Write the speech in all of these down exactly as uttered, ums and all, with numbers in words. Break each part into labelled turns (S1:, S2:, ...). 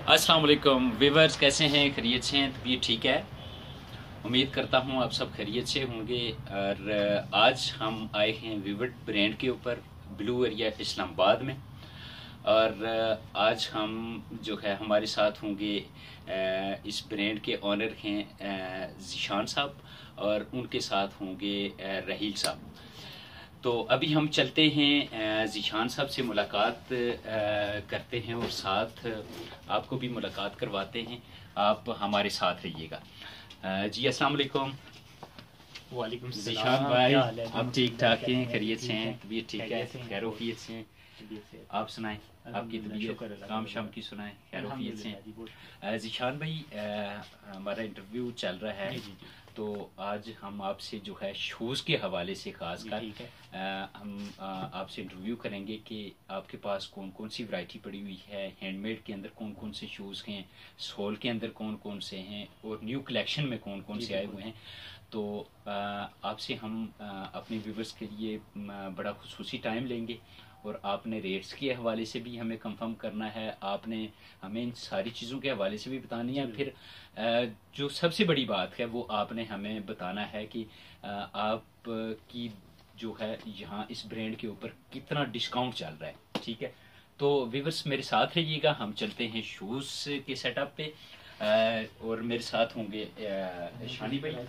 S1: अस्सलाम वालेकुम व्यूअर्स, कैसे हैं? खैरियत से हैं? तबीयत ठीक है? उम्मीद करता हूं आप सब खैरियत से होंगे। और आज हम आए हैं विविड ब्रांड के ऊपर, ब्लू एरिया इस्लामाबाद में। और आज हम जो है हमारे साथ होंगे इस ब्रांड के ऑनर हैं ज़ीशान साहब, और उनके साथ होंगे रहील साहब। तो अभी हम चलते हैं ज़ीशान साहब से मुलाकात करते हैं और साथ आपको भी मुलाकात करवाते हैं। आप हमारे साथ रहिएगा। जी अस्सलाम वालेकुम।
S2: वालेकुम सलाम।
S1: ज़ीशान भाई, आप ठीक ठाक हैं? खैरियत से हैं? तबीयत ठीक है? खैरोफियत से हैं? आप सुनाएं, आपकी तबीयत, काम शाम की सुनाएं, खैरोफियत से हैं? ज़ीशान भाई, हमारा इंटरव्यू चल रहा है, तो आज हम आपसे जो है शूज़ के हवाले से खास कर हम आपसे इंटरव्यू करेंगे कि आपके पास कौन कौन सी वैरायटी पड़ी हुई है, हैंडमेड के अंदर कौन कौन से शूज़ हैं, सोल के अंदर कौन कौन से हैं, और न्यू कलेक्शन में कौन कौन से आए हुए हैं। तो आपसे हम अपने व्यूवर्स के लिए बड़ा खुसूसी टाइम लेंगे, और आपने रेट्स के हवाले से भी हमें कंफर्म करना है, आपने हमें इन सारी चीज़ों के हवाले से भी बतानी है। फिर जो सबसे बड़ी बात है वो आपने हमें बताना है कि आप की जो है यहाँ इस ब्रांड के ऊपर कितना डिस्काउंट चल रहा है। ठीक है, तो व्यूअर्स मेरे साथ रहिएगा, हम चलते हैं शूज़ के सेटअप पे। और मेरे साथ होंगे शानी भाई।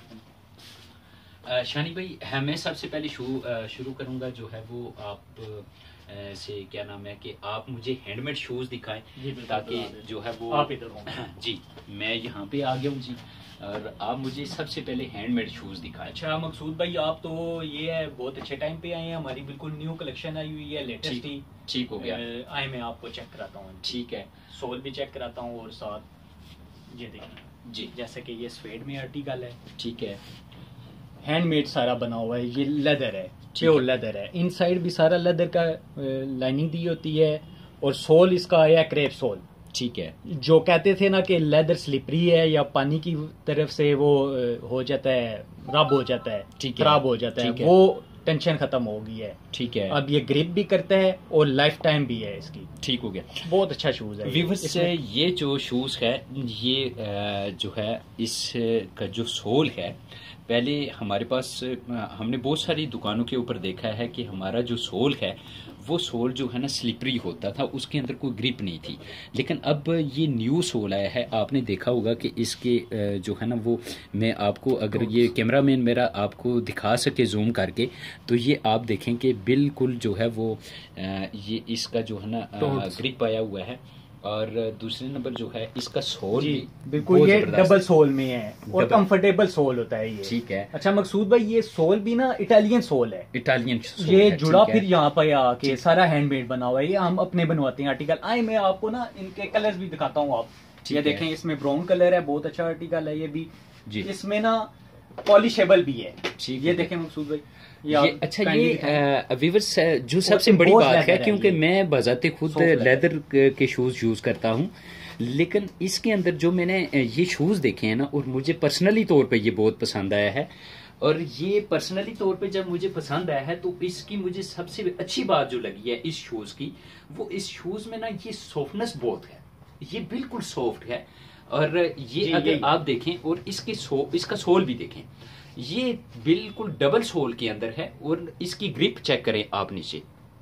S1: शानी भाई, मैं सबसे पहले शू शुरू करूँगा जो है वो आप से क्या नाम है कि आप मुझे हैंडमेड शूज़ दिखाएं, ताकि जो है वो
S2: आप इधर होंगे।
S1: जी, मैं यहाँ पे आ गया हूँ जी, और आप मुझे सबसे पहले हैंडमेड शूज़ दिखाएं।
S2: अच्छा मकसूद भाई, आप तो ये है बहुत अच्छे टाइम पे आए हैं, हमारी बिल्कुल न्यू कलेक्शन आई हुई है, लेटेस्ट ही।
S1: ठीक हो गया,
S2: आए मैं आपको चेक कराता हूँ।
S1: ठीक है,
S2: सोल भी चेक कराता हूँ, और साथ ये देखिए
S1: जी,
S2: जैसे कि ये स्वेड में आर्टिकल है।
S1: ठीक है,
S2: हैंडमेड सारा बना हुआ है, ये लेदर है, प्योर लेदर है। इनसाइड भी सारा लेदर का लाइनिंग दी होती है, और सोल इसका आया क्रेप सोल।
S1: ठीक है,
S2: जो कहते थे ना कि लेदर स्लिपरी है या पानी की तरफ से वो हो जाता है, रब हो जाता है, खराब हो जाता है, वो टेंशन खत्म हो गई है। ठीक है, अब ये ग्रिप भी करता है और लाइफ टाइम भी है इसकी।
S1: ठीक हो गया,
S2: बहुत अच्छा शूज है।
S1: व्यूअर्स, ये जो शूज है ये जो है इसका जो सोल है, पहले हमारे पास हमने बहुत सारी दुकानों के ऊपर देखा है कि हमारा जो सोल है वो सोल जो है ना स्लिपरी होता था, उसके अंदर कोई ग्रिप नहीं थी। लेकिन अब ये न्यू सोल आया है, आपने देखा होगा कि इसके जो है ना वो, मैं आपको अगर ये कैमरामैन मेरा आपको दिखा सके जूम करके, तो ये आप देखें कि बिल्कुल जो है वो ये इसका जो है ना ग्रिप आया हुआ है। और दूसरे नंबर जो है इसका सोल
S2: जी बिल्कुल ये डबल सोल में है, और कंफर्टेबल सोल होता है ये।
S1: ठीक है,
S2: अच्छा मकसूद भाई, ये सोल भी ना इटालियन सोल है।
S1: इटालियन सोल
S2: ये जुड़ा फिर यहाँ पर आके सारा हैंडमेड बना हुआ है, ये हम अपने बनवाते हैं आर्टिकल। आए मैं आपको ना इनके कलर्स भी दिखाता हूँ। आप ये देखें, इसमें ब्राउन कलर है, बहुत अच्छा आर्टिकल है ये भी जी। इसमें ना पॉलिशेबल भी है। ये देखें मकसूद भाई,
S1: ये अच्छा ये व्यूअर्स जो सबसे बड़ी बात है, क्योंकि मैं बजाते खुद लेदर के शूज यूज करता हूँ, लेकिन इसके अंदर जो मैंने ये शूज देखे हैं ना, और मुझे पर्सनली तौर पे ये बहुत पसंद आया है। और ये पर्सनली तौर पे जब मुझे पसंद आया है, तो इसकी मुझे सबसे अच्छी बात जो लगी है इस शूज की, वो इस शूज में ना ये सॉफ्टनेस बहुत है, ये बिल्कुल सॉफ्ट है। और ये अगर आप देखें और इसके सो, इसका सोल भी देखें, ये बिल्कुल डबल सोल के अंदर है। और इसकी ग्रिप चेक करें आप, नीचे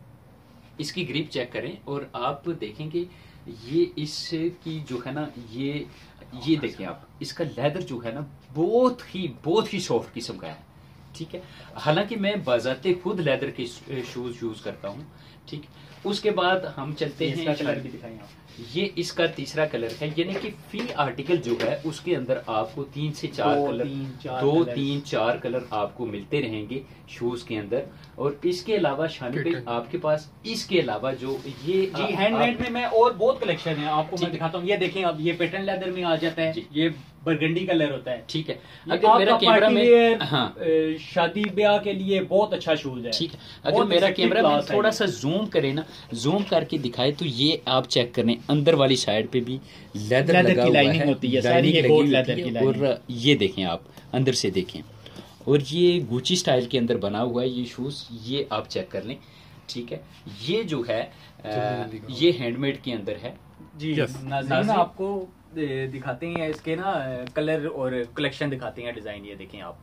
S1: इसकी ग्रिप चेक करें और आप देखेंगे ये इसकी जो है ना ये ये देखें आप, इसका लेदर जो है ना बहुत ही बहुत ही सॉफ्ट किस्म का है। ठीक है, हालांकि मैं बाज़ाते खुद लेदर के शूज यूज करता हूँ। ठीक, उसके बाद हम चलते हैं,
S2: कलर भी दिखाएं आप।
S1: ये इसका तीसरा कलर है, यानी कि फी आर्टिकल जो है उसके अंदर आपको तीन से चार
S2: दो,
S1: कलर
S2: तीन, चार
S1: दो
S2: कलर।
S1: तीन चार कलर आपको मिलते रहेंगे शूज के अंदर। और इसके अलावा शानी भाई आपके पास इसके अलावा जो ये
S2: जी हैंडमेड में मैं और बहुत कलेक्शन है, आपको मैं दिखाता हूँ। ये देखें, अब ये पैटर्न लेदर में आ जाता है, ये बरगंडी कलर होता है।
S1: ठीक है, अगर मेरा कैमरा में हाँ
S2: शादी ब्याह के लिए बहुत अच्छा शूज है।
S1: ठीक है, अगर मेरा कैमरा में थोड़ा सा जूम करे ना, जूम करके दिखाए, तो ये आप चेक करें, अंदर वाली साइड पे भी लेदर लगा हुआ है,
S2: होती है सारी, ये गोल्ड लेदर की लाइनिंग।
S1: और ये देखें आप, अंदर से देखें, और ये गुची स्टाइल के अंदर बना हुआ है ये शूज, ये आप चेक कर लें। ठीक है, ये जो है आ, ये हैंडमेड के अंदर है,
S2: जी नाज़रीन आपको दिखाते हैं इसके ना कलर और कलेक्शन दिखाते हैं, डिजाइन ये देखें आप,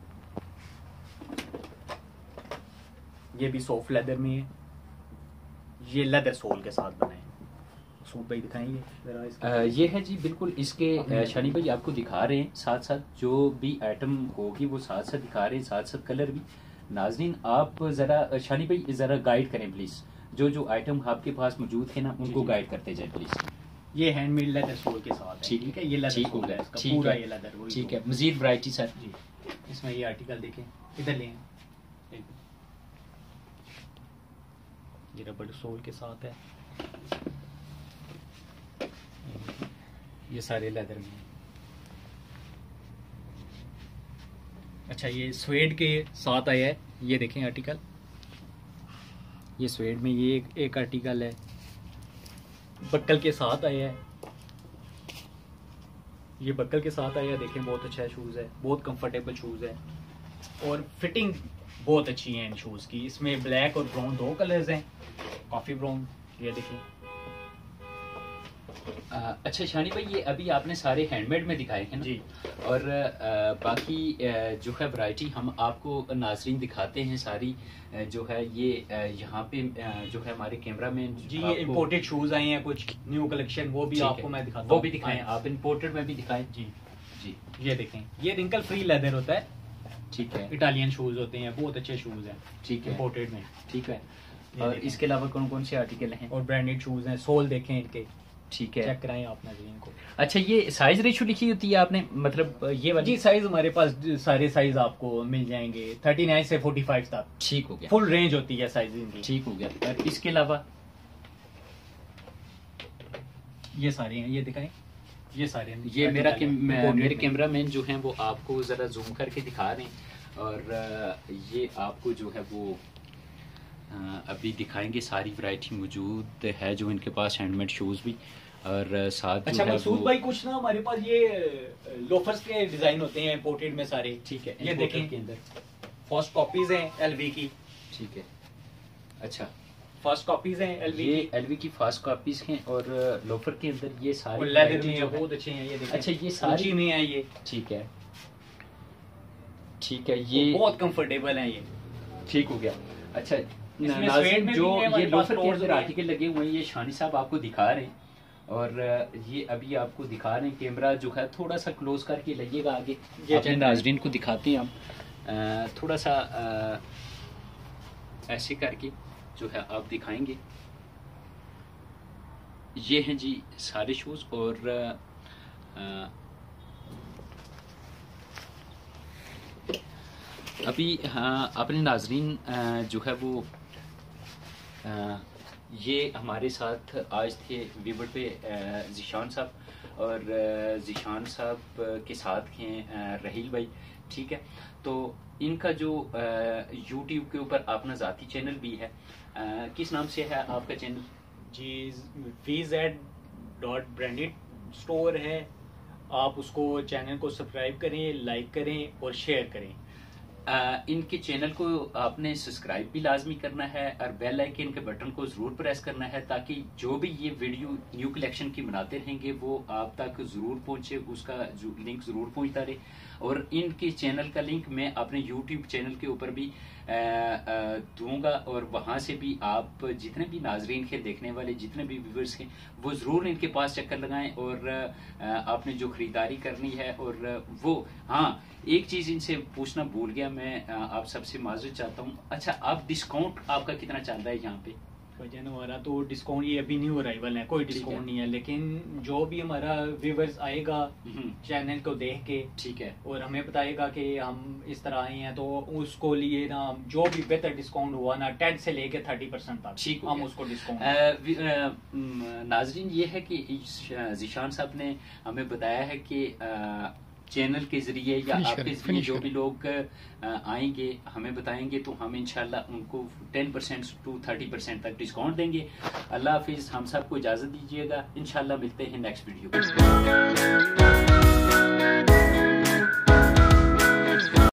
S2: ये भी सॉफ्ट लेदर में है, ये लेदर सोल के साथ बने हैं। सूट भाई दिखाएंगे जरा इसका।
S1: ये है जी बिल्कुल इसके शानी भाई आपको दिखा रहे हैं, साथ साथ जो भी आइटम होगी वो साथ साथ दिखा रहे हैं, साथ साथ कलर भी। नाज़रीन आप जरा शानी भाई जरा गाइड करें प्लीज, जो जो आइटम आपके पास मौजूद है ना उनको गाइड करते जाए प्लीज।
S2: ये हैंडमेड लेदर सोल के साथ है, ठीक है, ये लेदर सोल है इसका पूरा, ये लेदर वही
S1: ठीक है। मजीद वैरायटी सर
S2: जी इसमें ये आर्टिकल देखें, इधर लें, ये रबड़ सोल के साथ है, ये सारे लेदर में। अच्छा ये स्वेड के साथ आया है, ये देखें आर्टिकल, ये स्वेड में ये एक, एक आर्टिकल है, बक्कल के साथ आया है, ये बक्कल के साथ आया है, देखें बहुत अच्छा शूज़ है, बहुत कंफर्टेबल शूज़ है और फिटिंग बहुत अच्छी है इन शूज़ की। इसमें ब्लैक और ब्राउन दो कलर्स हैं, कॉफ़ी ब्राउन, ये देखें।
S1: आ, अच्छा शानी भाई ये अभी आपने सारे हैंडमेड में दिखाए हैं ना जी, और आ, बाकी आ, जो है वैरायटी हम आपको नाज़रीन दिखाते हैं सारी, आ, जो है ये यहाँ पे आ, जो है हमारे कैमरा में
S2: जी ये इम्पोर्टेड शूज आए हैं कुछ न्यू कलेक्शन, वो भी आपको मैं दिखाता हूँ,
S1: वो भी दिखाएं आप, इम्पोर्टेड में भी दिखाएं जी जी।
S2: ये देखें, ये रिंकल फ्री लेदर होता है,
S1: ठीक है,
S2: इटालियन शूज होते हैं, बहुत अच्छे शूज हैं,
S1: ठीक है,
S2: इम्पोर्टेड में,
S1: ठीक है। और इसके अलावा कौन कौन से आर्टिकल हैं?
S2: और ब्रांडेड शूज हैं, सोल देखें इनके,
S1: ठीक है,
S2: चेक कराएं आप नाज़रीन को।
S1: अच्छा ये साइज रेशो लिखी होती है आपने, मतलब ये वाली?
S2: जी साइज हमारे पास सारे साइज आपको मिल जाएंगे थर्टी नाइन से फोर्टी फाइव तक,
S1: ठीक हो गया,
S2: फुल रेंज होती है साइज इनकी,
S1: ठीक हो गया। और इसके अलावा
S2: ये सारे हैं, ये दिखाएं, ये सारे हैं,
S1: ये मेरा के, मेरे कैमरा मैन जो है वो आपको जरा जूम करके दिखा रहे हैं, और ये आपको जो है वो अभी दिखाएंगे, सारी वैरायटी मौजूद है जो इनके पास हैंडमेड शूज भी, और साथ
S2: अच्छा मकसूद भाई कुछ ना हमारे पास ये लोफर्स के डिजाइन होते हैं इंपोर्टेड में सारे,
S1: ठीक है,
S2: ये देखें के अंदर फर्स्ट कॉपीज हैं एलवी की,
S1: ठीक है, अच्छा
S2: फर्स्ट कॉपीज हैं एलवी
S1: ये एलवी की फर्स्ट कॉपीज हैं, और लोफर के अंदर ये सारे
S2: लेदर में बहुत अच्छे हैं, ये देखें।
S1: अच्छा ये सारी
S2: में है ये,
S1: ठीक है, ठीक है, ये
S2: बहुत कंफर्टेबल है ये,
S1: ठीक हो गया। अच्छा नाज़रीन जो ये लोफर के अंदर आर्टिकल लगे हुए हैं ये शानी साहब आपको दिखा रहे हैं, और ये अभी आपको दिखा रहे हैं, कैमरा जो है थोड़ा सा क्लोज करके लगिएगा आगे, अपने नाज़रीन को दिखाते हैं हम, थोड़ा सा ऐसे करके जो है आप दिखाएंगे। ये हैं जी सारे शूज, और आ, अभी हाँ अपने नाज़रीन जो है वो आ, ये हमारे साथ आज थे वीवर पे ज़ीशान साहब, और ज़ीशान साहब के साथ हैं रहील भाई, ठीक है। तो इनका जो यूट्यूब के ऊपर अपना ज़ाती चैनल भी है, आ, किस नाम से है आपका चैनल?
S2: जी V Z dot branded store है, आप उसको चैनल को सब्सक्राइब करें, लाइक करें और शेयर करें।
S1: आ, इनके चैनल को आपने सब्सक्राइब भी लाजमी करना है, और बेल आइकन के बटन को जरूर प्रेस करना है, ताकि जो भी ये वीडियो न्यू कलेक्शन की बनाते रहेंगे वो आप तक जरूर पहुंचे, उसका जो लिंक जरूर पहुंचता रहे। और इनके चैनल का लिंक मैं अपने यूट्यूब चैनल के ऊपर भी दूंगा, और वहां से भी आप जितने भी नाजरीन के देखने वाले जितने भी व्यूअर्स हैं वो जरूर इनके पास चक्कर लगाएं, और आपने जो खरीदारी करनी है, और वो हाँ एक चीज इनसे पूछना भूल गया मैं, आप सबसे माजूद चाहता हूँ, अच्छा आप डिस्काउंट आपका कितना चल रहा है यहाँ पे?
S2: वजन हमारा तो डिस्काउंट ये अभी न्यू अराइवल है, कोई डिस्काउंट नहीं है, लेकिन जो भी हमारा व्यूअर्स आएगा चैनल को देख के, ठीक है, और हमें बताएगा कि हम इस तरह आए हैं, तो उसको लिए ना जो भी बेहतर डिस्काउंट हुआ ना टेन से लेके थर्टी परसेंट तक, ठीक हम उसको डिस्काउंट।
S1: नाजरीन ये है कि ज़ीशान साहब ने हमें बताया है कि चैनल के जरिए या आपके जरिए जो भी लोग आएंगे हमें बताएंगे, तो हम इंशाल्लाह उनको ten percent to thirty percent तक डिस्काउंट देंगे। अल्लाह हाफिज, हम सबको इजाजत दीजिएगा, इंशाल्लाह मिलते हैं नेक्स्ट वीडियो।